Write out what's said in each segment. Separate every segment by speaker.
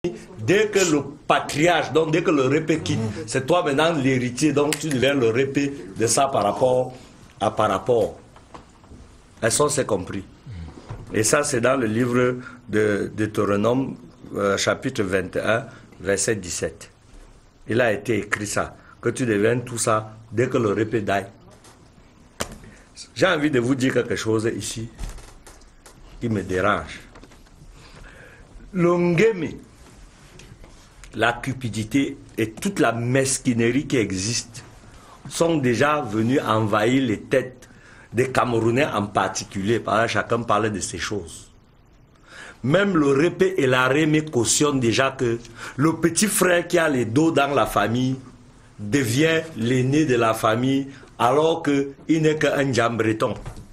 Speaker 1: dès que le patriarche, donc dès que le répé quitte, c'est toi maintenant l'héritier, donc tu deviens le répé de ça par rapport à par rapport. Est-ce qu'on s'est compris? Et ça, c'est dans le livre de Deutéronome, chapitre 21, verset 17. Il a été écrit ça, que tu deviennes tout ça dès que le répé d'aille. J'ai envie de vous dire quelque chose ici qui me dérange. L'ongemi, la cupidité et toute la mesquinerie qui existe sont déjà venus envahir les têtes des Camerounais en particulier. Par là, chacun parlait de ces choses. Même le répé et la rémé cautionnent déjà que le petit frère qui a les dos dans la famille devient l'aîné de la famille alors qu'il n'est qu'un jambreton.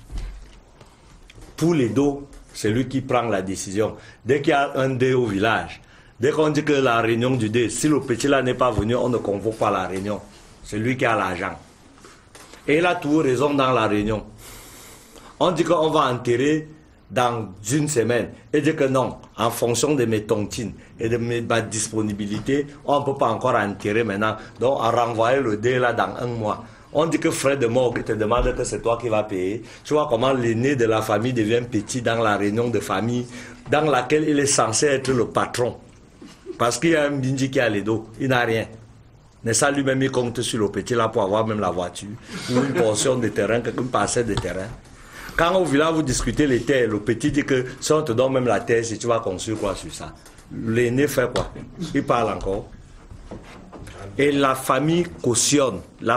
Speaker 1: Pour les dos, c'est lui qui prend la décision. Dès qu'il y a un dé au village, dès qu'on dit que la réunion du dé, si le petit là n'est pas venu, on ne convoque pas la réunion. C'est lui qui a l'argent. Et il a tout raison dans la réunion. On dit qu'on va enterrer dans une semaine. Et dit que non, en fonction de mes tontines et de ma disponibilité, on ne peut pas encore enterrer maintenant. Donc on renvoie le dé là dans un mois. On dit que frère de morgue te demande que c'est toi qui vas payer. Tu vois comment l'aîné de la famille devient petit dans la réunion de famille dans laquelle il est censé être le patron. Parce qu'il y a un bindi qui a les dos, il n'a rien. Mais ça lui-même, il compte sur le petit là pour avoir même la voiture ou une portion de terrain, une parcelle de terrain. Quand au village vous discutez les terres, le petit dit que si on te donne même la terre, si tu vas construire quoi sur ça. L'aîné fait quoi? Il parle encore. Et la famille cautionne, la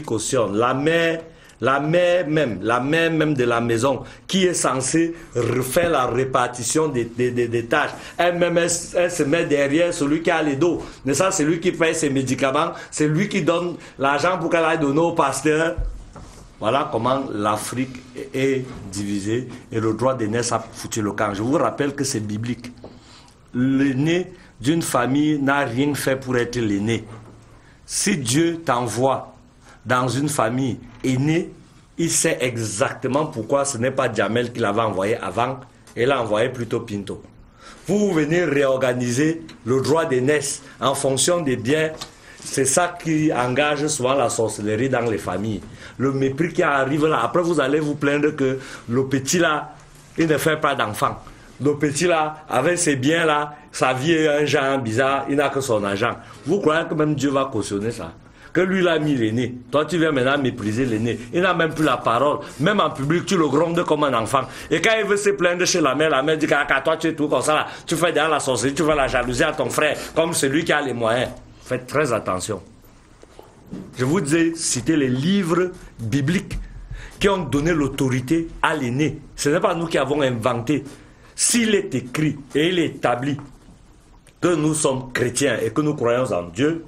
Speaker 1: mère même de la maison qui est censée refaire la répartition des tâches. Elle-même, elle se met derrière celui qui a les dos. Mais ça, c'est lui qui paye ses médicaments, c'est lui qui donne l'argent pour qu'elle aille donner au pasteur. Voilà comment l'Afrique est divisée et le droit d'aînesse a foutu le camp. Je vous rappelle que c'est biblique. L'aîné d'une famille n'a rien fait pour être l'aîné. Si Dieu t'envoie dans une famille aînée, il sait exactement pourquoi ce n'est pas Jamel qui l'avait envoyé avant, il a envoyé plutôt Pinto. Vous venez réorganiser le droit d'aînesse en fonction des biens. C'est ça qui engage souvent la sorcellerie dans les familles. Le mépris qui arrive là, après vous allez vous plaindre que le petit là, il ne fait pas d'enfant. Le petit là, avec ses biens là, sa vie est un genre bizarre, il n'a que son argent. Vous croyez que même Dieu va cautionner ça? Que lui l'a mis l'aîné. Toi tu viens maintenant mépriser l'aîné. Il n'a même plus la parole. Même en public, tu le grondes comme un enfant. Et quand il veut se plaindre chez la mère dit que toi tu es tout comme ça là. Tu fais derrière la sorcellerie, tu fais la jalousie à ton frère, comme celui qui a les moyens. Faites très attention. Je vous ai cité les livres bibliques qui ont donné l'autorité à l'aîné. Ce n'est pas nous qui avons inventé. S'il est écrit et il est établi que nous sommes chrétiens et que nous croyons en Dieu,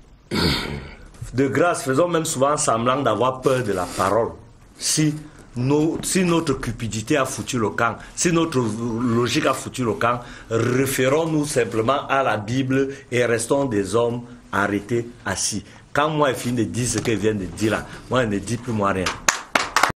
Speaker 1: de grâce, faisons même souvent semblant d'avoir peur de la parole. Si notre cupidité a foutu le camp, si notre logique a foutu le camp, référons-nous simplement à la Bible et restons des hommes arrêtés, assis. Quand moi, je finis de dire ce qu'elle vient de dire là, moi, je ne dis plus moi rien.